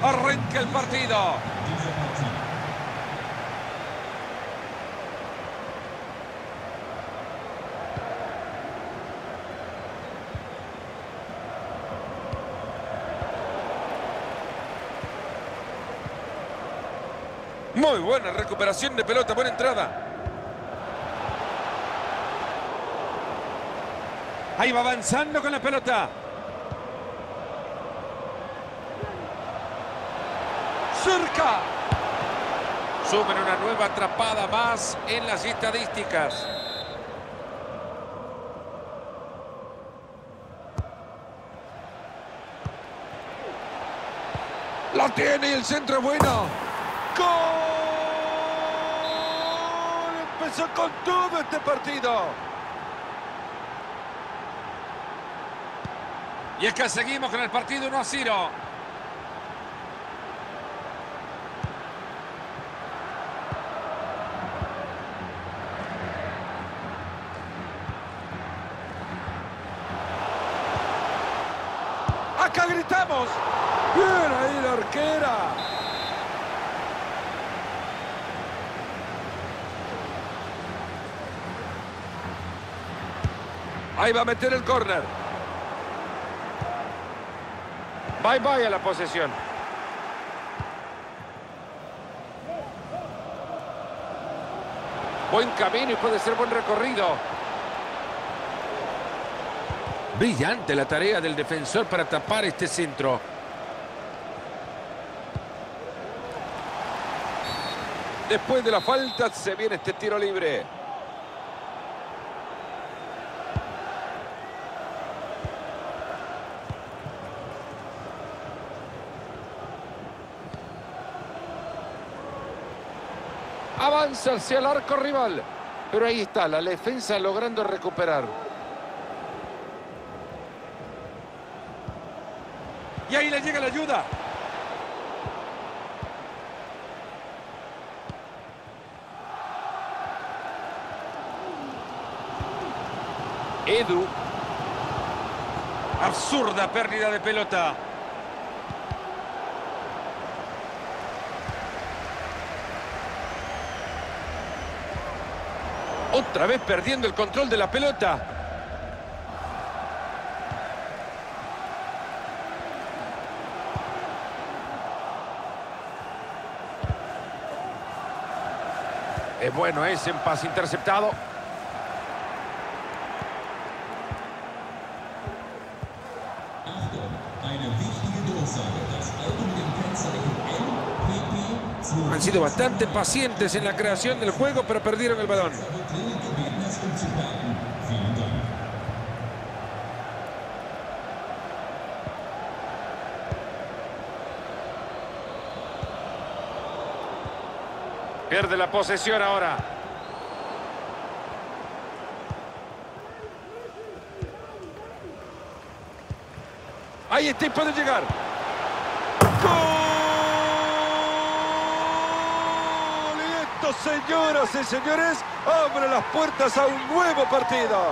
Arranca el partido. Muy buena recuperación de pelota, buena entrada. Ahí va avanzando con la pelota. Cerca. Suben una nueva atrapada más en las estadísticas. La tiene y el centro es bueno. ¡Gol! Empezó con todo este partido. Y es que seguimos con el partido 1-0. Acá gritamos. Bien ahí la arquera. Ahí va a meter el córner. Bye a la posesión. Buen camino y puede ser buen recorrido. Brillante la tarea del defensor para tapar este centro. Después de la falta se viene este tiro libre. Avanza hacia el arco rival. Pero ahí está, la defensa logrando recuperar. Y ahí le llega la ayuda. Edu. Absurda pérdida de pelota. Otra vez perdiendo el control de la pelota. Es bueno ese pase interceptado. Han sido bastante pacientes en la creación del juego, pero perdieron el balón. Pierde la posesión ahora. Ahí está y puede llegar. Señoras y señores, abre las puertas a un nuevo partido.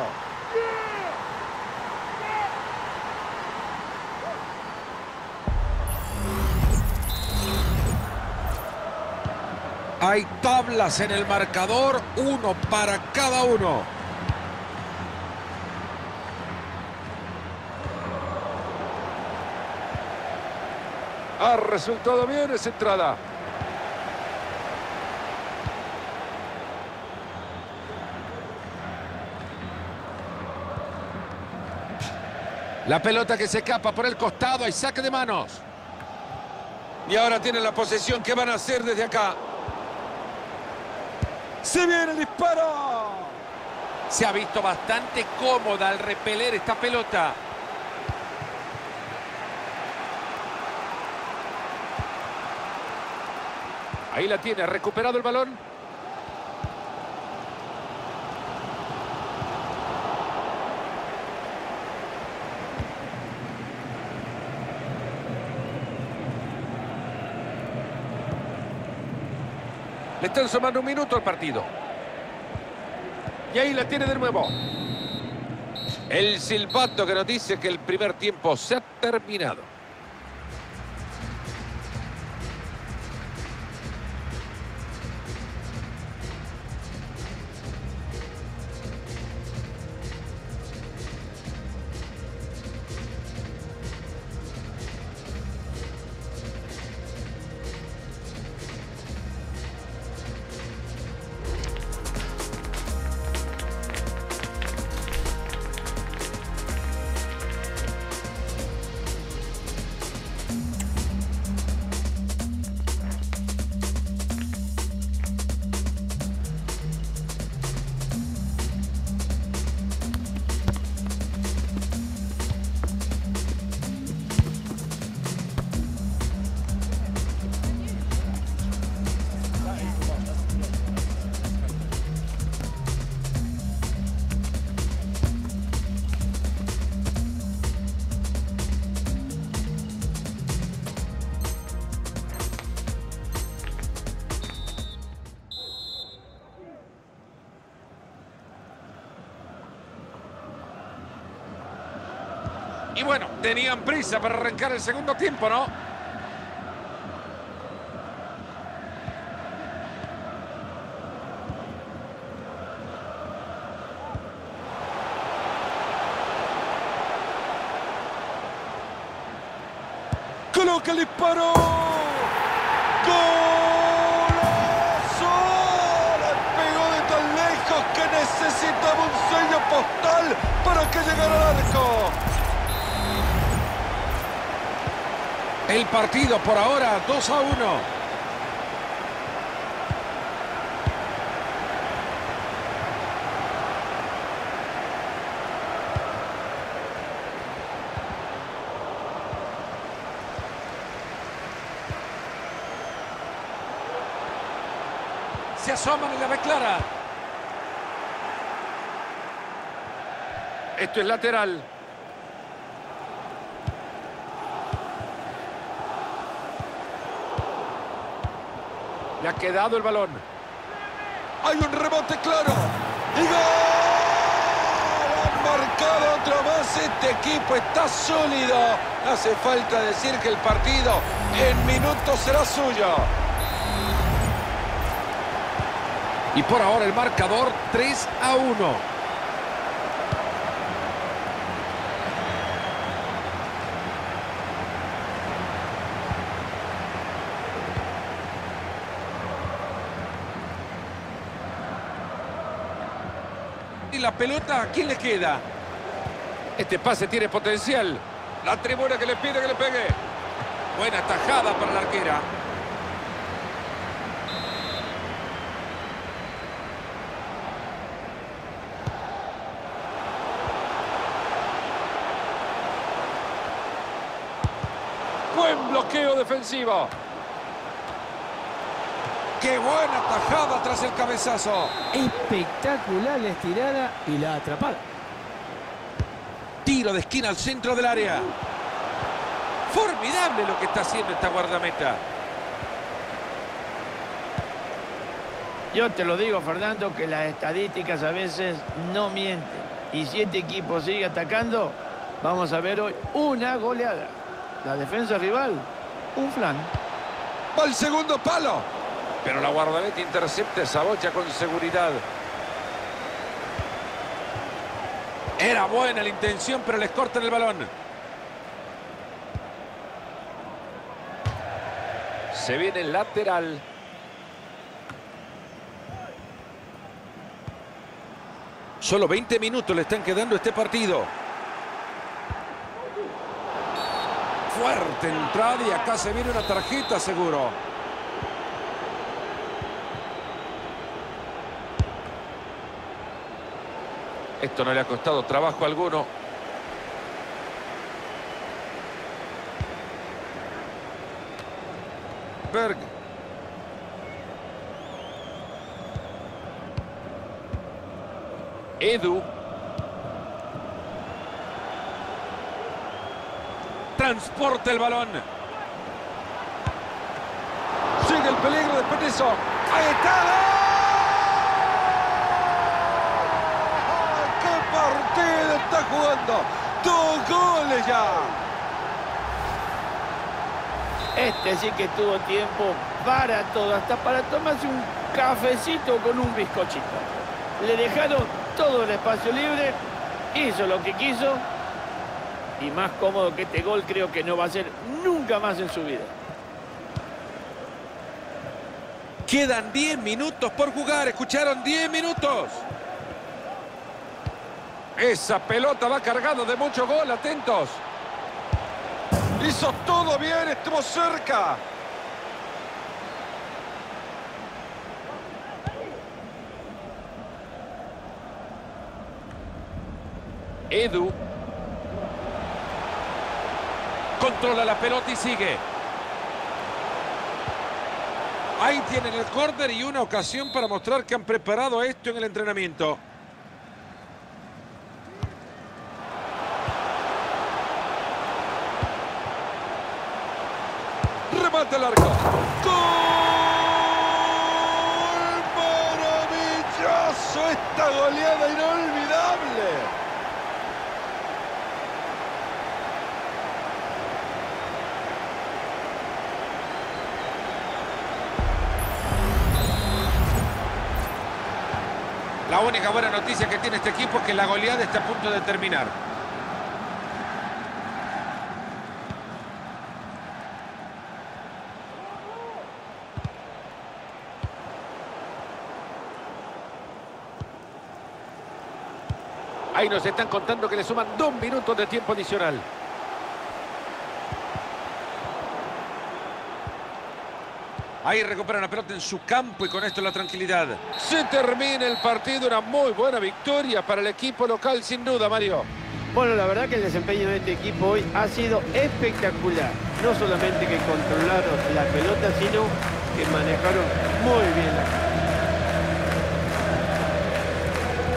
Hay tablas en el marcador, uno para cada uno. Ha resultado bien esa entrada. La pelota que se escapa por el costado, hay saque de manos. Y ahora tienen la posesión. ¿Qué van a hacer desde acá? ¡Se viene el disparo! Se ha visto bastante cómoda al repeler esta pelota. Ahí la tiene, ha recuperado el balón. Le están sumando un minuto al partido. Y ahí la tiene de nuevo. El silbato que nos dice que el primer tiempo se ha terminado. Y bueno, tenían prisa para arrancar el segundo tiempo, ¿no? Coloca el disparo. ¡Golazo! La pegó de tan lejos que necesitaba un sello postal para que llegara al arco. El partido por ahora 2-1. Se asoman y la ve clara. Esto es lateral. Le ha quedado el balón. Hay un rebote claro. ¡Y gol! Han marcado otro más. Este equipo está sólido. No hace falta decir que el partido en minutos será suyo. Y por ahora el marcador 3-1. Y la pelota, ¿a quién le queda? Este pase tiene potencial. La tribuna que le pide que le pegue. Buena tajada para la arquera. Buen bloqueo defensivo. ¡Qué buena tajada tras el cabezazo! Espectacular la estirada y la atrapada. Tiro de esquina al centro del área. Formidable lo que está haciendo esta guardameta. Yo te lo digo, Fernando, que las estadísticas a veces no mienten. Y si este equipo sigue atacando, vamos a ver hoy una goleada. La defensa rival, un flan. Va el segundo palo. Pero la guardameta intercepta esa bocha con seguridad. Era buena la intención, pero les cortan el balón. Se viene el lateral. Solo 20 minutos le están quedando a este partido. Fuerte entrada y acá se viene una tarjeta seguro. Esto no le ha costado trabajo alguno. Berg. Edu. Transporta el balón. Sigue el peligro de Peneso. ¡Ahí está! Partido está jugando. 2 goles ya. Este sí que tuvo tiempo para todo, hasta para tomarse un cafecito con un bizcochito. Le dejaron todo el espacio libre, hizo lo que quiso y más cómodo que este gol creo que no va a ser nunca más en su vida. Quedan 10 minutos por jugar. ¿Escucharon? 10 minutos. Esa pelota va cargada de mucho gol, atentos. Hizo todo bien, estuvo cerca. Edu. Controla la pelota y sigue. Ahí tienen el córner y una ocasión para mostrar que han preparado esto en el entrenamiento. Remate el arco. ¡Gol! ¡Maravilloso! Esta goleada inolvidable. La única buena noticia que tiene este equipo es que la goleada está a punto de terminar. Ahí nos están contando que le suman 2 minutos de tiempo adicional. Ahí recupera la pelota en su campo y con esto la tranquilidad. Se termina el partido, una muy buena victoria para el equipo local, sin duda, Mario. Bueno, la verdad que el desempeño de este equipo hoy ha sido espectacular. No solamente que controlaron la pelota, sino que manejaron muy bien la pelota.